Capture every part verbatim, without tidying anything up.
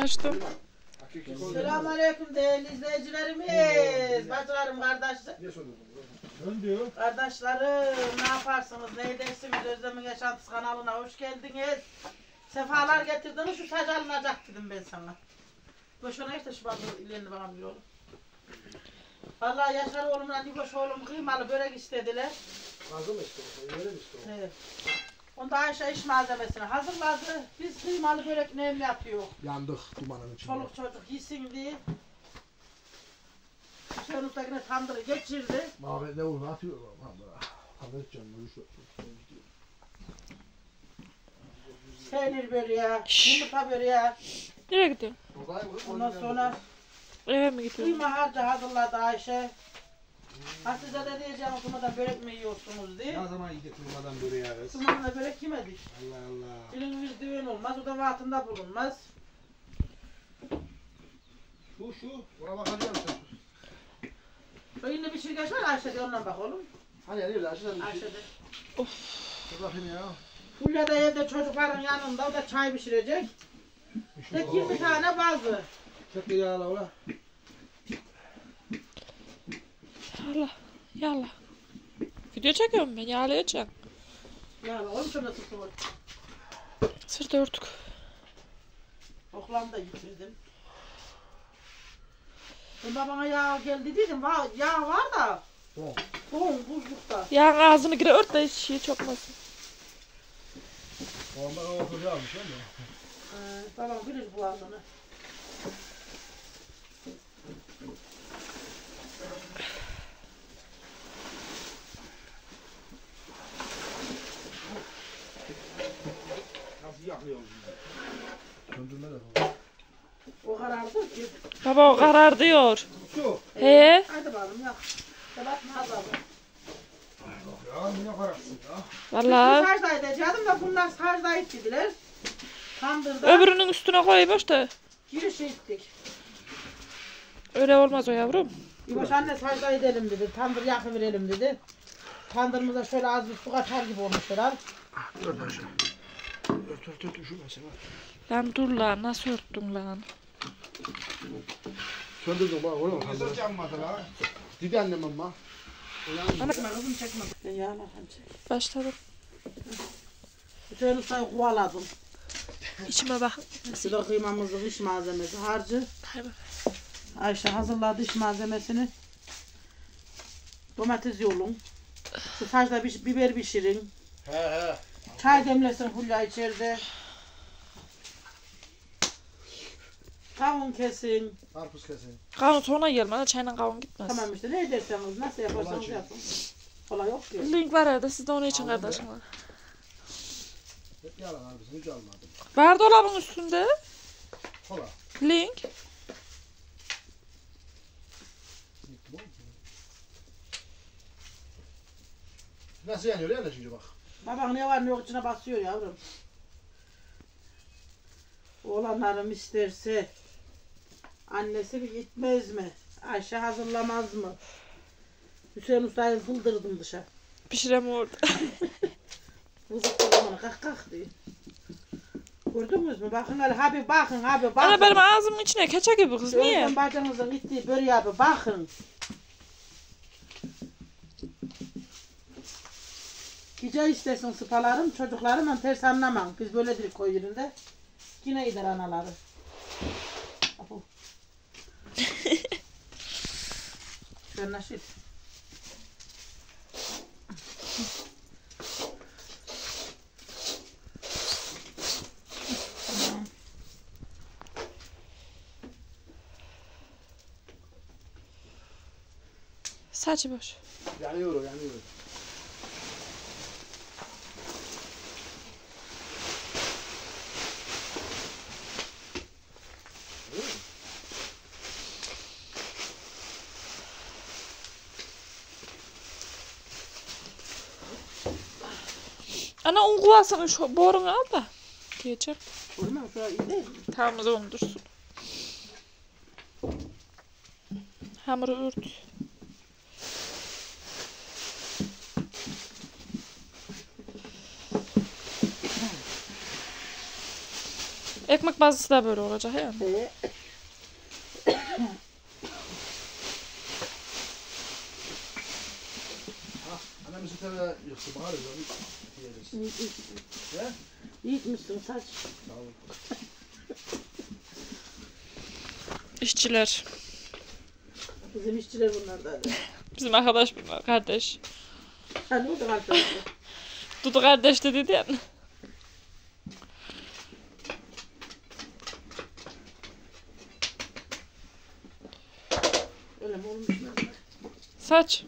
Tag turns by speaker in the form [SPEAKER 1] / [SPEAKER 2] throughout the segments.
[SPEAKER 1] açtım.
[SPEAKER 2] Selamünaleyküm değerli izleyicilerimiz. Bacılarım, kardeşlerim.
[SPEAKER 3] Dön diyor.
[SPEAKER 2] Kardeşlerim, ne yaparsınız, ne edersiniz? Özlem'in Yaşantısı kanalına hoş geldiniz. Sefalar getirdiniz, şu saç alınacak dedim ben sana. Boşuna işte şu bazı ilerini bana bir oğlum. Vallahi Yaşar oğlumla Niboş oğlum kıymalı börek istediler.
[SPEAKER 3] Hazır mı istiyorsun? Yere mi istiyorsun?
[SPEAKER 2] Evet. Onda Ayşe iş malzemesini hazırladı. Biz kıymalı börek nem yapıyor.
[SPEAKER 3] Yandık dumanın içinde.
[SPEAKER 2] Çoluk çocuk yesin diye. Hüseyin Usta yine tandırı geçirdi.
[SPEAKER 3] Mavi ne olur atıyor. Tandır edeceğim.
[SPEAKER 2] Peynir böreği, yumurta böreği.
[SPEAKER 1] Nereye gidiyorsun?
[SPEAKER 2] Ondan sonra
[SPEAKER 1] Eve mi gidiyorsun?
[SPEAKER 2] kıyma harcı hazırladı Ayşe. Ha size de diyeceğim okumadan börek mi yiyorsunuz diye.
[SPEAKER 4] Ne zaman yiyecek durmadan böreği ararız?
[SPEAKER 2] Okumadan börek yemedik.
[SPEAKER 4] Allah Allah.
[SPEAKER 2] Dilimiz düğün olmaz, o da vaatında bulunmaz.
[SPEAKER 4] Şu şu. Buna bakacağım sen.
[SPEAKER 2] Önünde bir şirkeş var Ayşe'de, ondan bak oğlum.
[SPEAKER 3] Hani nerede aşağıdan bir şey.
[SPEAKER 2] Ayşe'de.
[SPEAKER 3] Dur bakayım ya.
[SPEAKER 2] Fulya da evde çocukların yanında, o da çay pişirecek. Tek yirmi tane bazı.
[SPEAKER 3] Çek bir yağla ola.
[SPEAKER 1] Yalla. Yalla. Video çekiyorum ben. Yağlayacağım.
[SPEAKER 2] Ya oğlum şunu tuttum.
[SPEAKER 1] Sırt örtük.
[SPEAKER 2] Oklamı da yitirdim. Ben babana yağ geldi dedim, va yağ var da.
[SPEAKER 3] Tamam.
[SPEAKER 2] Soğun buzlukta.
[SPEAKER 1] Yağın ağzını gire ört da hiç şey çokmasın.
[SPEAKER 3] Ondan oturacağım şey mi?
[SPEAKER 2] Ee, babam bilir bu ağzını.
[SPEAKER 4] Nasıl yakıyorsun?
[SPEAKER 3] Söndürme de.
[SPEAKER 2] O karardı ki.
[SPEAKER 1] Baba o karar diyor.
[SPEAKER 4] Şu.
[SPEAKER 1] He?
[SPEAKER 2] Hadi bakalım yak. Sebat nazarı.
[SPEAKER 4] Ya ne kararsın ya?
[SPEAKER 1] Vallahi.
[SPEAKER 2] Sajda edeceğim de bunlar sajda ettiler. Tandırda
[SPEAKER 1] Öbürünün üstüne koymuş da.
[SPEAKER 2] giriş ettik.
[SPEAKER 1] Öyle olmaz o yavrum.
[SPEAKER 2] Yuvaş anne sajda edelim dedi. Tandır yakıverelim dedi. Tandırımıza şöyle az bir su katar gibi olmuşlar.
[SPEAKER 3] Ört aşağı. Ört ört ört üşüme sen.
[SPEAKER 1] Lan dur lan nasıl örttün lan?
[SPEAKER 3] Söndürdüm bak oğlum.
[SPEAKER 4] Nasıl yanmadı la?
[SPEAKER 3] Dedi annem ama.
[SPEAKER 2] Çekme kızım çekme. Ben yağla çek.
[SPEAKER 1] Başladım.
[SPEAKER 2] Hüseyin Usta'yı kovaladım.
[SPEAKER 1] İçime bak.
[SPEAKER 2] Sıra kıymamızın iş malzemesi harcı.
[SPEAKER 1] Hay bak.
[SPEAKER 2] Ayşe hazırladı iş malzemesini. Domates yolun. Şu sajda bir, biber pişirin.
[SPEAKER 3] He he.
[SPEAKER 2] Çay demlesin Hulya içeride. Kavun kesin.
[SPEAKER 3] Karpuz kesin.
[SPEAKER 1] Kavun sonra gelmeden çayla kavun gitmez.
[SPEAKER 2] Tamam işte ne ederseniz nasıl yaparsanız
[SPEAKER 3] Kolay şey.
[SPEAKER 2] yapın. Kolay yok ki.
[SPEAKER 1] Link var evde siz de onun için
[SPEAKER 3] Aldım
[SPEAKER 1] kardeşim var.
[SPEAKER 3] Hep yalan karpuzunu hiç almadım.
[SPEAKER 1] Var dolabın üstünde.
[SPEAKER 3] Kola.
[SPEAKER 1] Link.
[SPEAKER 3] Nasıl yanıyor ya şimdi bak.
[SPEAKER 2] Baban ne var ne yok içine basıyor yavrum. Oğlanlarım isterse annesi bir gitmez mi? Ayşe hazırlamaz mı? Hüseyin Usta'yı fıldırdım dışarı.
[SPEAKER 1] Pişirem orada.
[SPEAKER 2] Fıldırdım onu kalk kalk diye. Gördünüz mü? Bakın hele abi bakın abi bakın.
[SPEAKER 1] Ana benim ağzımın içine keçe gibi kız niye?
[SPEAKER 2] Özlem bacınızın gittiği böreği abi bakın. Gece istesin sıpalarım, çocuklarım ters anlamam. Biz böyle dedik koy yerinde. Yine gider anaları. Apo. Şöyle nasıl?
[SPEAKER 1] Saçı boş.
[SPEAKER 3] Yanıyor o yanıyor.
[SPEAKER 1] Ana un kuvasını şu borunu al da. Diyeceğim.
[SPEAKER 2] Olur mu? Şöyle iyi değil mi?
[SPEAKER 1] Tamam o zaman dursun. Hamuru ört. Ekmek bazısı da böyle olacak yani.
[SPEAKER 2] Ee,
[SPEAKER 3] Annem bizi tabi yoksa bahar ediyor. Yeriz. He?
[SPEAKER 2] Yiyitmişsin saç.
[SPEAKER 3] Sağ ol.
[SPEAKER 1] İşçiler.
[SPEAKER 2] Bizim işçiler bunlar da.
[SPEAKER 1] Bizim arkadaş bir kardeş.
[SPEAKER 2] Ha ne oldu arkadaşlar?
[SPEAKER 1] Dudu kardeş de dedi yani.
[SPEAKER 2] Öyle mi olmuş lan?
[SPEAKER 1] Saç.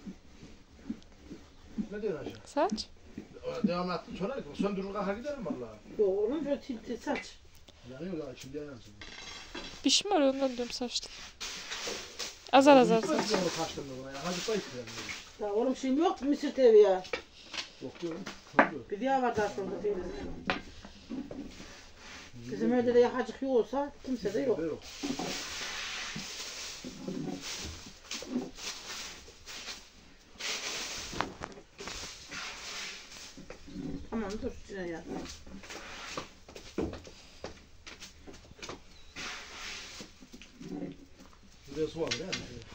[SPEAKER 3] Ne diyorsun Ayşe?
[SPEAKER 1] Saç.
[SPEAKER 3] Devam ettim sonra söndürür kalka giderim valla.
[SPEAKER 2] Yok oğlum şöyle tilti saç.
[SPEAKER 3] Yanıyor ya şimdi yansın.
[SPEAKER 1] Pişme öyle ondan diyorum saçlı. Azar azar
[SPEAKER 3] Ben
[SPEAKER 1] saç.
[SPEAKER 3] onu kaçtım da buna ya. Hadi bayık yani.
[SPEAKER 2] Ya oğlum şimdi yok mu Mısır tevi ya?
[SPEAKER 3] Yok diyorum. Yok diyorum.
[SPEAKER 2] Bir diğer var daha sonra teyze. Bizim evde de yakacık yok olsa kimse de yok.
[SPEAKER 3] Yok.
[SPEAKER 2] Tamam dur içine ya.
[SPEAKER 3] Buraya su var yani.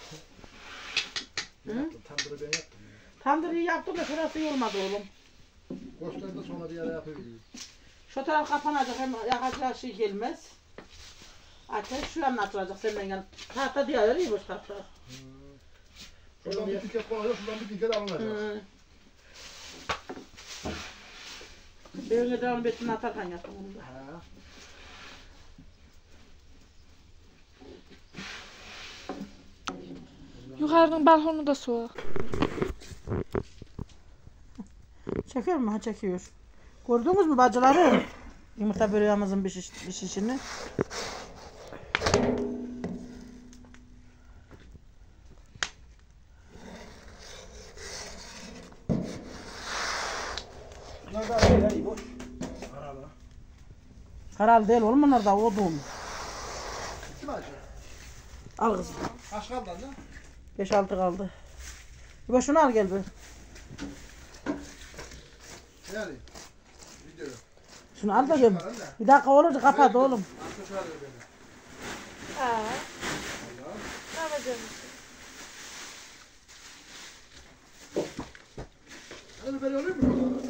[SPEAKER 2] Hı?
[SPEAKER 3] Yaptım, tandırı ben yaptım.
[SPEAKER 2] Tandırıyı yaptım da şurası iyi olmadı oğlum.
[SPEAKER 3] Koçları da sonra bir yere yapıyorum.
[SPEAKER 2] Şu taraf kapanacak hem yakacak şey gelmez. Ateş şu yanına atılacak senden yan. Tahta diye öyle iyi boş tahta.
[SPEAKER 3] Şuradan bir tiket koyacak, şuradan bir tiket alınacak.
[SPEAKER 2] Hı. Evine devam ettiğini atarken yaptım onu da.
[SPEAKER 3] Ha.
[SPEAKER 1] Yukarının balkonu da soğuk.
[SPEAKER 2] Çekiyor mu? Ha çekiyor. Gördünüz mü bacıları? Yumurta böreğimizin pişiş, pişişini.
[SPEAKER 3] Bunlar da iyi ya, iyi boş. Arada.
[SPEAKER 2] Karal değil oğlum bunlar da odun.
[SPEAKER 3] Bitti mi Ayşe?
[SPEAKER 2] Al kızım.
[SPEAKER 3] Kaç kaldı lan?
[SPEAKER 2] beş altı kaldı. Bir bak şunu al gel bir.
[SPEAKER 3] Yani. Video.
[SPEAKER 2] Şunu al da gel. Bir dakika olunca kapat oğlum.
[SPEAKER 3] Arka çağırıyor beni.
[SPEAKER 1] Aa. Ne yapacağım?
[SPEAKER 3] Hani böyle oluyor mu?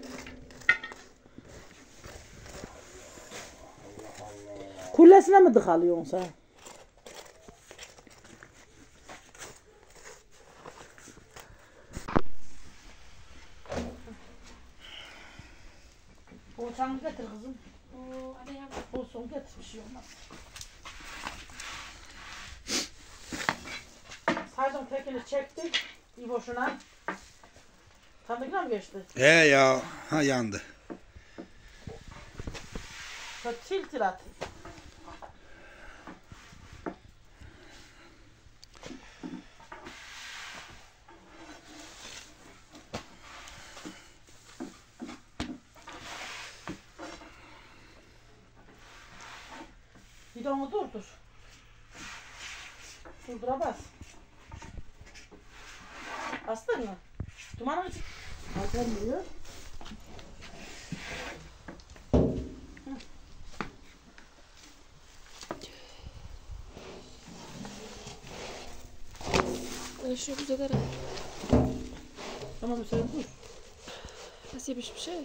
[SPEAKER 2] Kullesine mi dıkalıyorsun sen? Poğaçanı getir kızım.
[SPEAKER 1] Oo, hadi yap.
[SPEAKER 2] Olsun getir bir şey olmaz. Sacın tekini çektik. İyi boşuna. Tanıdıkla mı geçti?
[SPEAKER 4] He ya. Ha yandı.
[SPEAKER 2] Şöyle til til at. Bidonu durdur. Durdura bas. Bastın mı? Dumanı çık. Gelmiyor.
[SPEAKER 1] Ben şunu güzel ederim.
[SPEAKER 2] Tamam sen dur.
[SPEAKER 1] Nasıl yapmış bir şey?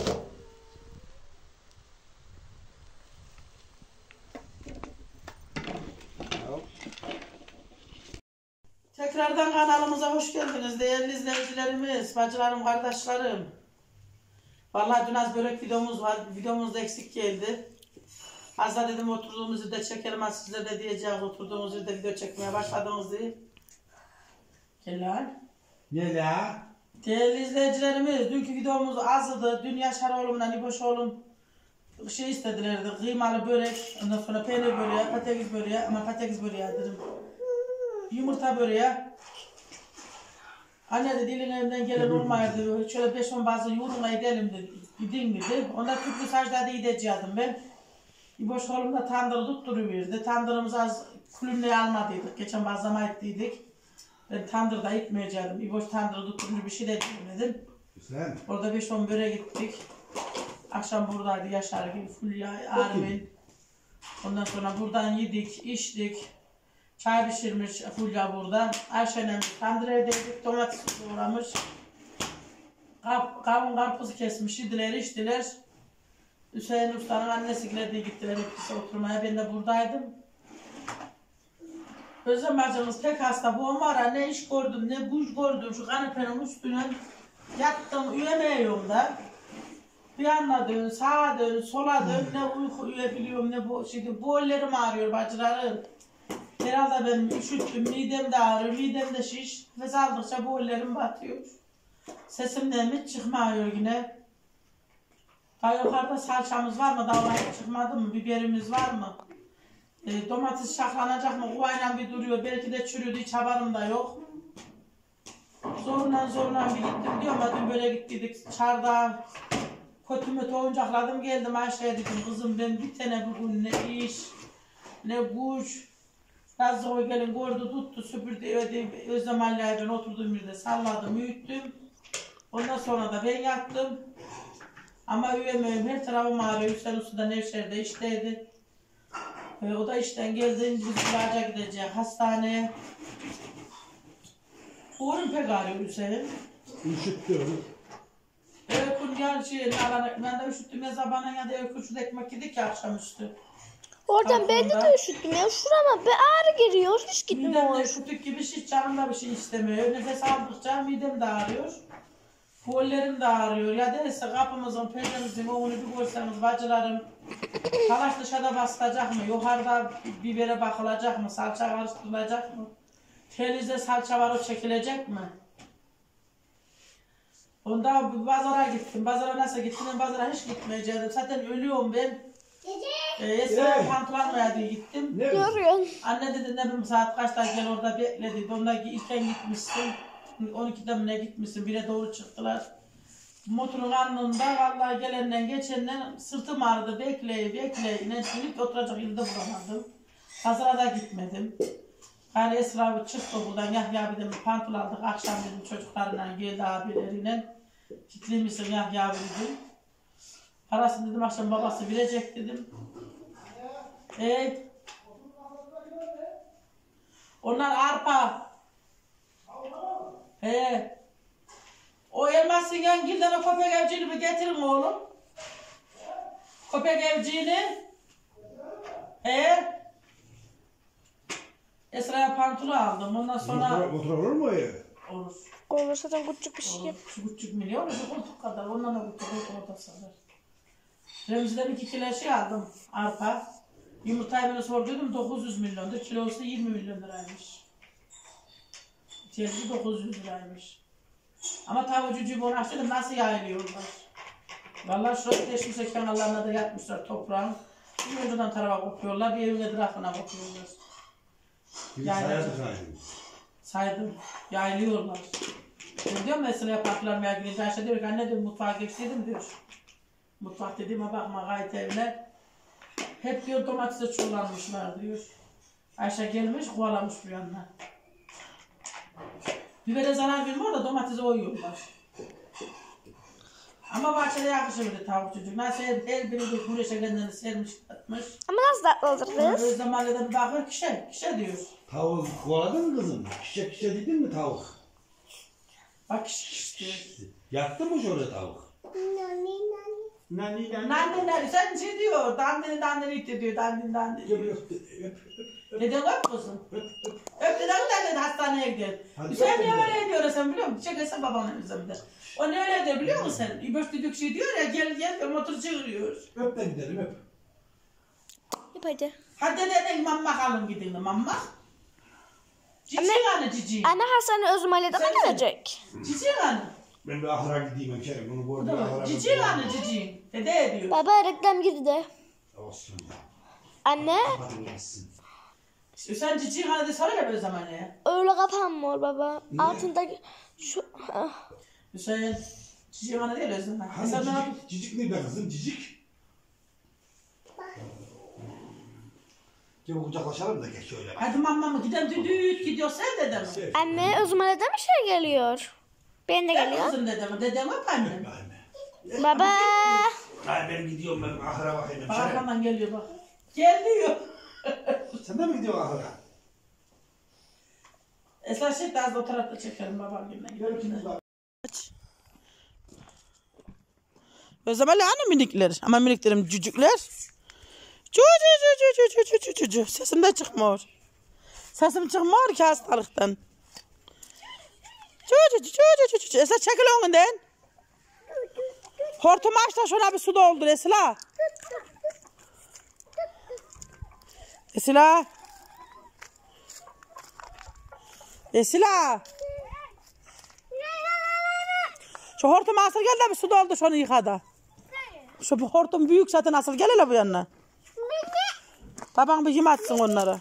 [SPEAKER 2] Tekrardan kanalımıza hoş geldiniz değerli izleyicilerimiz, bacılarım, kardeşlerim. Vallahi dün az börek videomuz var, videomuz da eksik geldi. Az da dedim oturduğumuz yerde çekelim, az sizler de diyeceğiz oturduğumuz yerde video çekmeye başladınız diye. Helal.
[SPEAKER 3] Ne la?
[SPEAKER 2] Değerli izleyicilerimiz, dünkü videomuz azdı. Dün Yaşar oğlumla İboş oğlum şey istedilerdi, kıymalı börek, ondan sonra peynir böreği, patates böreği, ama patates böreği dedim. Yumurta böreği. Anne de dilin elimden gelen olmayırdı. Şöyle beş on bazı yoğurma edelim dedi. Gidin dedi. Onda tüplü sacda gideceğim ben. İboş oğlum da tandırı tutturuverdi. Tandırımızı az kulümle almadıydık. Geçen bazlama ettiydik. Ben tandırda itmeyeceğim. İboş tandırı tutturunca bir şey de dedim.
[SPEAKER 3] Güzel.
[SPEAKER 2] Orada beş on böre gittik. Akşam buradaydı Yaşar gibi, Fulya, Armin. Ondan sonra buradan yedik, içtik. Çay pişirmiş Fulya burada. Ayşe'nin tandır evdeydik, domates doğramış. Kap, kavun karpuzu kesmiş, yediler, içtiler. Hüseyin Usta'nın annesiyle de gittiler hepsi oturmaya. Ben de buradaydım. Özlem bacımız pek hasta. Bu ara ne iş gördüm, ne güç gördüm. Şu kanepenin üstüne yattım, uyuyamıyorum da. Bir yana dön, sağa dön, sola dön. Ne uyku uyuyabiliyorum, ne bu şeydi. Boğullarım ağrıyor bacılarım. Herhalde ben üşüttüm, midem de ağrıyor, midem de şiş. Nefes aldıkça boğullarım batıyor. Sesimden hiç çıkmıyor yine. Daha yukarıda salçamız var mı? Daha hiç çıkmadı mı? Biberimiz var mı? E, domates şaklanacak mı? Kuvayla bir duruyor. Belki de çürüdü. Hiç haberim da yok. Zorla zorla bir gittim diyorum. Dün böyle gittiydik. Çardağa kötümü oyuncakladım. Geldim Ayşe'ye dedim. Kızım ben bir tane bugün ne iş, ne güç. Yazdık o gelin gördü tuttu süpürdü. Öde, Özlem Ali'ye ben oturduğum yerde salladım, büyüttüm. Ondan sonra da ben yattım. Ama uyuyamıyorum. Her tarafım ağrıyor. Hüseyin Usta da Nevşehir'de işteydi. Ee, o da işten geldi. Biz ilaca gideceğiz. Hastaneye. Uğur'un pek ağrıyor Hüseyin.
[SPEAKER 3] Üşüttüm.
[SPEAKER 2] Evet, bunu yani şey, ben de üşüttüm ya sabahına ya da öküzü ekmek yedik ya akşamüstü.
[SPEAKER 5] Oradan ben de üşüttüm ya. Şurama bir ağrı geliyor. Hiç
[SPEAKER 2] Midem
[SPEAKER 5] gitmiyor.
[SPEAKER 2] de üşüttük gibi hiç canımda bir şey istemiyor. Nefes aldıkça midem de ağrıyor. Kollarım da ağrıyor. Ya değilse kapımızın, penceremizin onu bir görseniz bacılarım. Talaş dışarıda basılacak mı? Yukarıda bibere bakılacak mı? Salça karıştırılacak mı? Telizde salça var o çekilecek mi? Onda pazara gittim. Pazara nasıl gittim? Ben pazara hiç gitmeyeceğim. Zaten ölüyorum ben. Ee, Esra'ya pantolonmaya diye gittim.
[SPEAKER 3] Ne?
[SPEAKER 5] Görüyorsun.
[SPEAKER 2] Anne dedi ne bileyim saat kaçta gel orada bekledi. Onda ilken gitmişsin. on ikide mi ne gitmişsin? Bire doğru çıktılar. Motorun alnında vallahi gelenden geçenden sırtım ağrıdı. Bekleye bekleye. Ne hiç oturacak yerde bulamadım. Pazara da gitmedim. Yani Esra abi çıktı buradan. Yahya abi dedim pantol aldık. Akşam dedim çocuklarla geldi abileriyle. Kitli misin Yahya abi dedim. Parasını dedim akşam babası verecek dedim. Evet. Onlar arpa. He. O elmasın yangilden o köpek evciğini bir getirin oğlum. Köpek evciğini. He. Esra'ya pantolon aldım. Ondan sonra...
[SPEAKER 3] Motor, motor olur mu ya?
[SPEAKER 2] Olur.
[SPEAKER 5] Olur zaten küçük bir şey.
[SPEAKER 2] Olur. Şu küçük milyon, şu koltuk kadar. Ondan da küçük koltuk orada sanır. Remzi'den iki kilo şey aldım. Arpa. Yumurtayı bana sorduydum. dokuz yüz milyondur. Kilosu yirmi milyon liraymış. Tiyatı dokuz yüz liraymış. Ama tavucucuğu bunu açtım. Nasıl yayılıyorlar? Vallahi şurada teşvise kanallarına da yatmışlar toprağın. Bir önceden tarafa kopuyorlar. Bir evin etrafına kopuyorlar.
[SPEAKER 3] Bir
[SPEAKER 2] Yani-
[SPEAKER 3] sayardık aynı.
[SPEAKER 2] Saydım. Yayılıyorlar. Ben diyorum mesela patlamaya gidince Ayşe diyor ki anne diyor mutfağa geçseydim diyor. Mutfak dediğime bakma gayet evler. Hep diyor domatese çullanmışlar diyor. Ayşe gelmiş kovalamış bu yanına. Bibere zarar vermiyor da domatese oyuyorlar. Ama bahçede yakışırdı tavuk çocuk. Nasıl her, her biri de güneşe kendini sermiş atmış.
[SPEAKER 5] Ama nasıl tatlı olur kız?
[SPEAKER 2] Özlem mahallede bir bakıyor kişe, kişe diyor.
[SPEAKER 3] Tavuk kovaladın mı kızım? Kişe kişe dedin mi tavuk?
[SPEAKER 2] Bak kişe diyor.
[SPEAKER 3] Yattı mı şöyle tavuk? Nani nani.
[SPEAKER 2] Nandin nandin sen şey diyor. Dandini dandini itti diyor. Dandin dandin.
[SPEAKER 3] Öp öp öp öp.
[SPEAKER 2] Neden öp kızım? Öp dedem de hastaneye gidiyor.
[SPEAKER 3] Hadi
[SPEAKER 2] Sen
[SPEAKER 3] öp
[SPEAKER 2] niye
[SPEAKER 3] dedi.
[SPEAKER 2] öyle diyor sen biliyor musun? Çekersen babanın üzerinde. O ne öyle diyor biliyor musun sen? İboş düdük şey diyor ya gel gel diyor motor çığırıyor.
[SPEAKER 3] Öp de gidelim öp.
[SPEAKER 5] Yap hadi.
[SPEAKER 2] Hadi dedin mamma alın gidin mamma. Cici anne cici.
[SPEAKER 5] Anne Hasan'ı Özmali'de mi
[SPEAKER 2] Sen-
[SPEAKER 5] gelecek?
[SPEAKER 2] Cici anne.
[SPEAKER 3] Ben bir ahıra gideyim hemşerim. Bunu
[SPEAKER 2] Bu
[SPEAKER 3] gördüm.
[SPEAKER 2] da
[SPEAKER 3] ahıra
[SPEAKER 2] var. Cici
[SPEAKER 3] götüreyim.
[SPEAKER 2] anne cici. Dede diyor.
[SPEAKER 5] Baba reklam girdi.
[SPEAKER 3] Olsun ya.
[SPEAKER 5] Anne
[SPEAKER 3] Hadi gelsin.
[SPEAKER 2] Sen cici anne de sana ya böyle zaman ya.
[SPEAKER 5] öyle kapanmıyor baba.
[SPEAKER 3] Niye?
[SPEAKER 5] Altındaki şu ah.
[SPEAKER 2] Hüseyin cici anne değil Özlem.
[SPEAKER 3] Hani
[SPEAKER 2] Sen ne yap-
[SPEAKER 3] cicik, cicik ne be kızım cicik? Gel kucaklaşalım da geç şöyle.
[SPEAKER 2] Hadi mamma mı gidelim düdüt gidiyor sen dedem.
[SPEAKER 3] Sev.
[SPEAKER 5] Anne Özmali'de mi şey geliyor? Ben de
[SPEAKER 2] Ben
[SPEAKER 5] geliyor.
[SPEAKER 2] kızım dedem. Dedem hep annem.
[SPEAKER 3] Anne.
[SPEAKER 5] Baba.
[SPEAKER 3] Ay ben gidiyorum ben ahıra bakayım
[SPEAKER 2] Bak
[SPEAKER 3] hemşerim.
[SPEAKER 2] arkamdan geliyor bak. Geliyor.
[SPEAKER 3] Sen de mi gidiyorsun ahıra?
[SPEAKER 2] Esra şey az da o tarafta çekelim babam gibi.
[SPEAKER 3] Gel şimdi bak.
[SPEAKER 2] Özlem Ali hani minikler? Ama miniklerim cücükler. Cü cü cü cü cü cü cü cü cü. Sesim de çıkmıyor. Sesim çıkmıyor ki hastalıktan. Cü cü cü cü cü cü. Esra çekil önünden. Hortumu aç da şuna bir su doldur Esra. Esra. Esra. Şu hortumu asıl gel de bir su doldur şunu yıkada. Şu hortum büyük zaten asıl gel hele bu yanına. Baban bir yem atsın onları.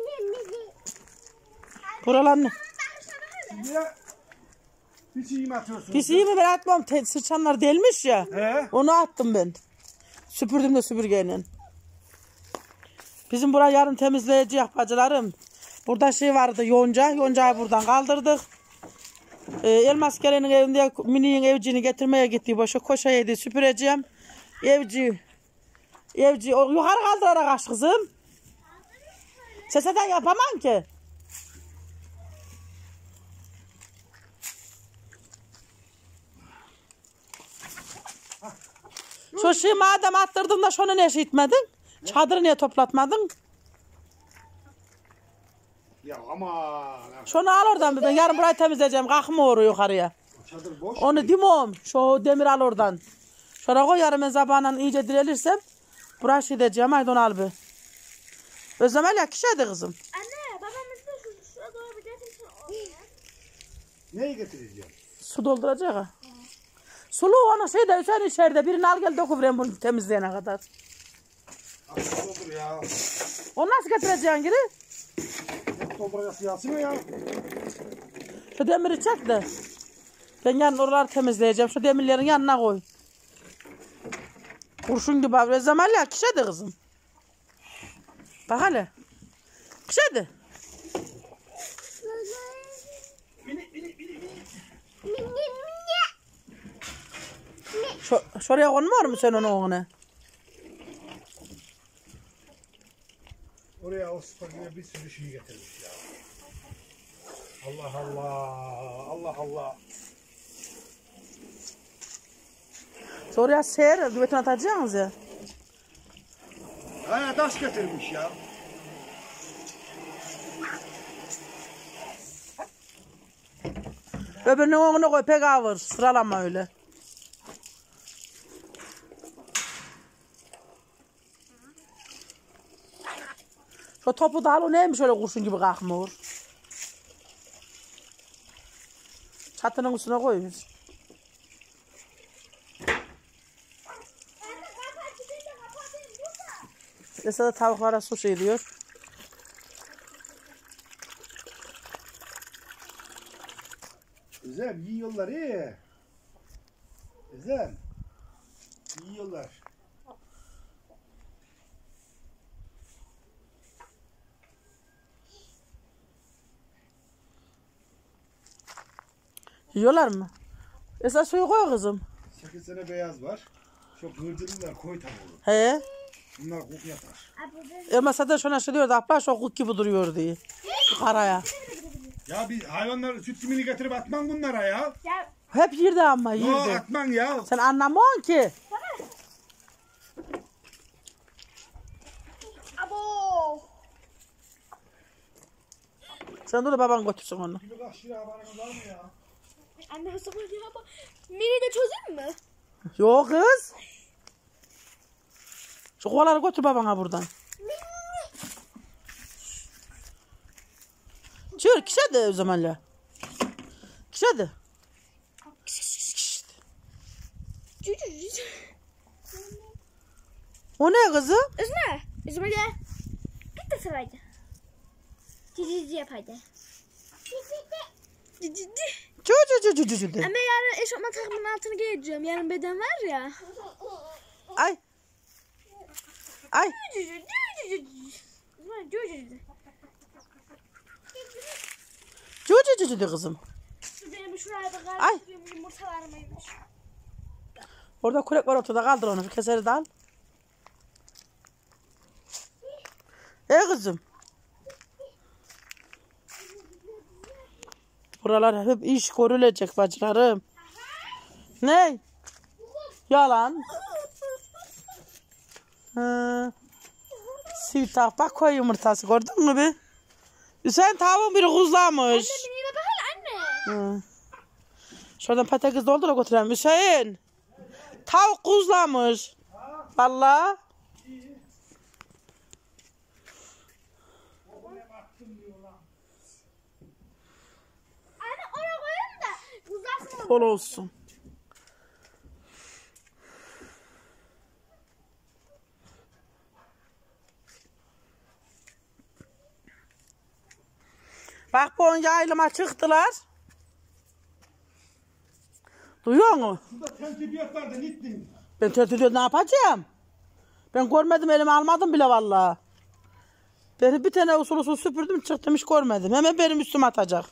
[SPEAKER 2] Buralar ne?
[SPEAKER 3] Niye? Hiç iyi mi atıyorsun?
[SPEAKER 2] Biz iyi mi ben atmam. Te- Sıçanlar delmiş ya.
[SPEAKER 3] He?
[SPEAKER 2] Onu attım ben. Süpürdüm de süpürgeyle. Bizim burayı yarın temizleyeceğiz bacılarım. Burada şey vardı yonca. Yoncayı buradan kaldırdık. Ee, Elmas gelenin evinde Mini'nin evcini getirmeye gitti. Boşa koşaydı süpüreceğim. Evci. Evci. O yukarı kaldırarak aç kızım. Seseden yapamam ki. Şu şey madem attırdın da şunu ne etmedin? Çadırı niye toplatmadın?
[SPEAKER 3] Ya aman.
[SPEAKER 2] Şunu al oradan birden. Yarın burayı temizleyeceğim. Kalkma oraya yukarıya.
[SPEAKER 3] Çadır boş.
[SPEAKER 2] Onu dimom. Şu demir al oradan. Şuraya koy yarın ben zabağından iyice direlirsem. Buraya şey diyeceğim. Haydi onu al bir. Özlem Ali kişiydi kızım.
[SPEAKER 5] Anne babamız da şu şuraya doğru bir getirsin.
[SPEAKER 3] Neyi getireceğim?
[SPEAKER 2] Su dolduracak ha. Sulu onu şeyde sen içeride. Birini al gel dokuvurayım bunu temizleyene kadar.
[SPEAKER 3] Nasıl olur ya?
[SPEAKER 2] Onu nasıl getireceksin geri?
[SPEAKER 3] Hep dolduracak siyasi mi ya?
[SPEAKER 2] Şu demiri çek de. Ben yarın oraları temizleyeceğim. Şu demirlerin yanına koy. Kurşun gibi abi. Özlem Ali kişiydi kızım. Bak hele. Kişiydi. Şu, şuraya konmuyor mu sen onun oğluna?
[SPEAKER 3] Oraya o spagetti bir sürü şey getirmiş ya. Allah Allah. Allah Allah.
[SPEAKER 2] Şuraya ser, güvetin atacaksınız ya.
[SPEAKER 3] Ha taş getirmiş ya.
[SPEAKER 2] Öbürünün oğluna koy pek ağır. Sıralama öyle. Şu topu da al o neymiş öyle kurşun gibi kalkmıyor. Çatının üstüne koymuş. Esra da tavuklara su şey diyor.
[SPEAKER 3] Özlem yiyorlar iyi. Özlem. Yiyorlar.
[SPEAKER 2] Yiyorlar mı? Esra suyu koy kızım.
[SPEAKER 3] sekiz tane beyaz var. Çok gırcırlılar koy tavuğu.
[SPEAKER 2] He.
[SPEAKER 3] Bunlar kuk yapar.
[SPEAKER 2] Elmas zaten şuna şey diyordu. Abla şu kuk gibi duruyor diye. Şu karaya.
[SPEAKER 3] Ya bir hayvanlar süt kimini getirip atman bunlara ya.
[SPEAKER 2] Hep yirdi ama
[SPEAKER 3] Yo
[SPEAKER 2] yirdi.
[SPEAKER 3] atman ya.
[SPEAKER 2] Sen anlamıyorsun ki.
[SPEAKER 5] Abo.
[SPEAKER 2] Sen dur baban götürsün onu.
[SPEAKER 3] Bir kaç lira haberiniz var mı ya?
[SPEAKER 5] Anne hasta koyuyor ama. Mini de çözeyim mi?
[SPEAKER 2] Yok kız. Şu kovaları götür babana buradan. Çür kişe de o zamanla. Kişe de. O ne kızım?
[SPEAKER 5] Üzme. Üzme gel. Git de sıraydı. Cici yap hadi. Cici.
[SPEAKER 2] Çü çü çü çü çü de.
[SPEAKER 5] Ama yarın eşofman takımının altını giyeceğim. Yarın beden var ya.
[SPEAKER 2] Ay. Ay. Çü çü çü çü de kızım.
[SPEAKER 5] Benim şuraya da
[SPEAKER 2] Ay.
[SPEAKER 5] karıştırıyorum yumurtalarımıymış.
[SPEAKER 2] Orada kurek var ortada kaldır onu. Bir keseri de al. E kızım. Buralar hep iş görülecek bacılarım. Ne? Yalan. Ha. Sivtak bak koy yumurtası gördün mü bir? Hüseyin tavuğun biri kuzlamış.
[SPEAKER 5] Anne bir bak anne.
[SPEAKER 2] Hı. Şuradan patates doldur da götürelim. Hüseyin. Tavuk kuzlamış. Vallahi.
[SPEAKER 5] Anne oraya koyalım da uzaksın.
[SPEAKER 2] Bol olsun. Bak bu on yaylıma çıktılar. Duyuyor musun?
[SPEAKER 3] Burada tentibiyat vardı, gittin.
[SPEAKER 2] Ben tentibiyat ne yapacağım? Ben görmedim, elime almadım bile vallahi. Beni bir tane usul usul süpürdüm çıktım, hiç görmedim. Hemen benim üstüme atacak.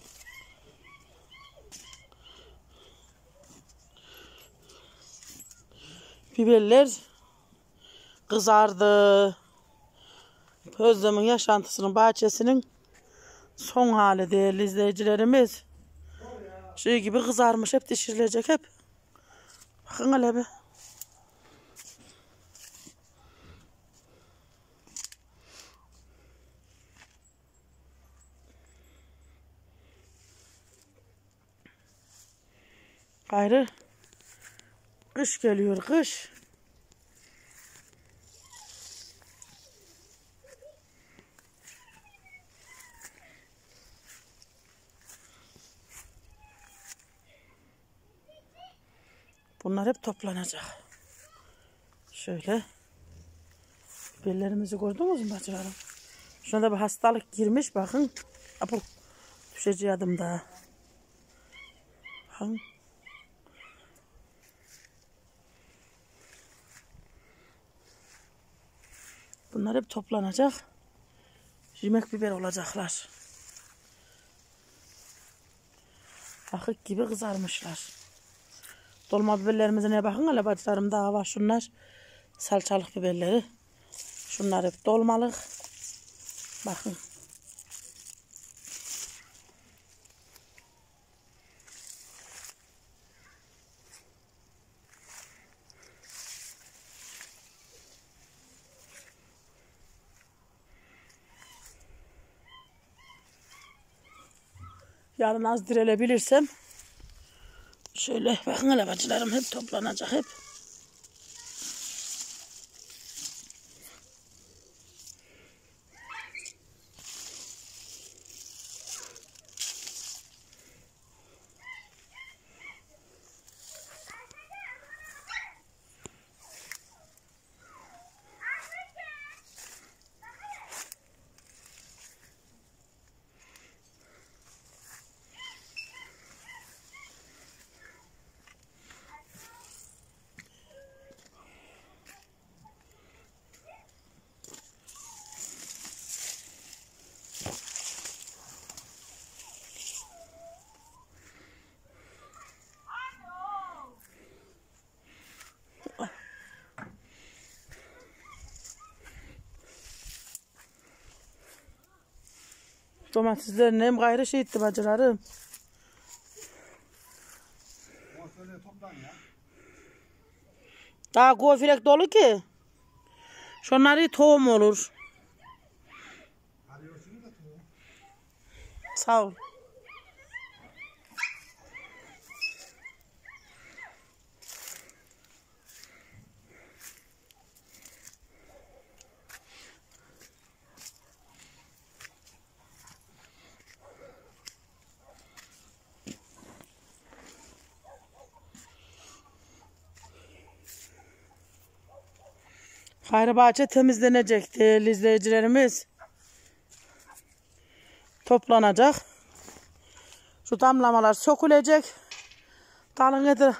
[SPEAKER 2] Biberler kızardı. Özlem'in yaşantısının bahçesinin son hali değerli izleyicilerimiz. Şey gibi kızarmış, hep pişirilecek hep. Bakın hele be. Gayrı kış geliyor, kış. Bunlar hep toplanacak. Şöyle. Biberlerimizi gördünüz mü bacılarım? Şuna da bir hastalık girmiş bakın. Apo düşeceği adım daha. Bakın. Bunlar hep toplanacak. Yemek biber olacaklar. Akık gibi kızarmışlar. Dolma biberlerimize bakın hele bacılarım, daha var şunlar. Salçalık biberleri. Şunlar hep dolmalık. Bakın. Yarın az direlebilirsem şöyle bakın hele bacılarım, hep toplanacak hep. Domateslerin hem gayrı şey etti bacılarım. Daha gofilek dolu ki. Şunları tohum olur. Sağ ol. Gayrı bahçe temizlenecek değerli izleyicilerimiz. Toplanacak. Şu damlamalar sökülecek. Dalın edir.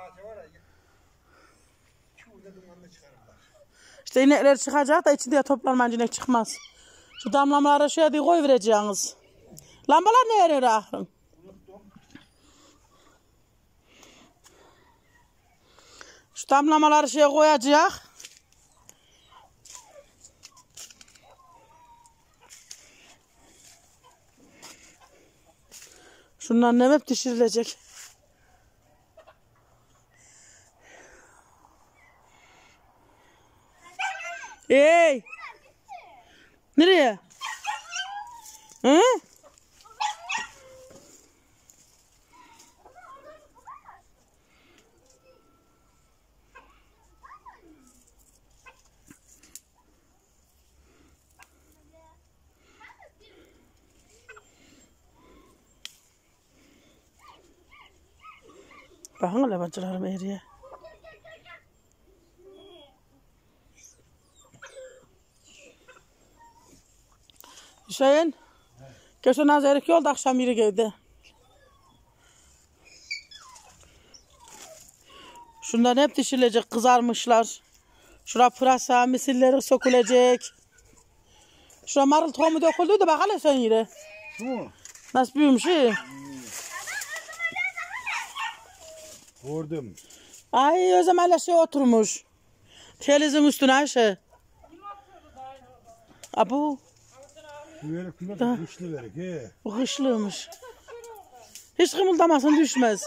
[SPEAKER 2] İşte inekler çıkacak da içinde toplanmayınca inek çıkmaz. Şu damlamaları şöyle diye koy vereceğiniz. Lambalar ne yarıyor ahırın? Şu damlamaları şeye koyacak. Şundan nem hep pişirilecek. Hey! Nereye? Hı? Bakın hele bacılarım eriye. Hüseyin. Geçen az erik yolda akşam yeri geldi. Şundan hep dişilecek, kızarmışlar. Şura pırasa, misilleri sökülecek. Şura marul tohumu döküldü de bak hele sen yere.
[SPEAKER 3] Şu.
[SPEAKER 2] Nasıl büyümüş iyi.
[SPEAKER 3] Gördüm.
[SPEAKER 2] Ay o zaman şey oturmuş. Telizin üstüne Ayşe. Abu.
[SPEAKER 3] Verik verik kışlı verik he.
[SPEAKER 2] Bu kışlıymış. Hiç kımıldamasın düşmez.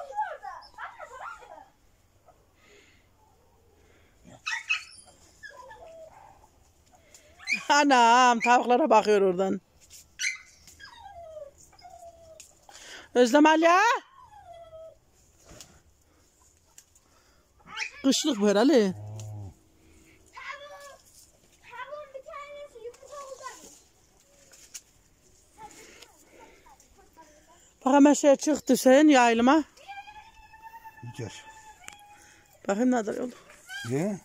[SPEAKER 2] Anam tavuklara bakıyor oradan. Özlem Ali. Kışlık bu herhalde. Bak hemen şey çıktı sen yaylıma.
[SPEAKER 3] İçer.
[SPEAKER 2] Bakayım ne kadar oldu.
[SPEAKER 3] Ne?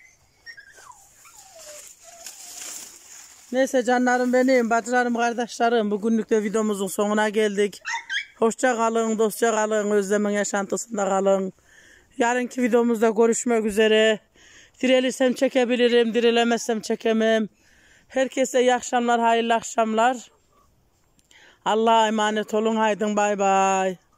[SPEAKER 2] Neyse canlarım benim, bacılarım, kardeşlerim. Bugünlük de videomuzun sonuna geldik. Hoşça kalın, dostça kalın, Özlem'in yaşantısında kalın. Yarınki videomuzda görüşmek üzere. Direlirsem çekebilirim, dirilemezsem çekemem. Herkese iyi akşamlar, hayırlı akşamlar. Allah'a emanet olun, haydın bay bay.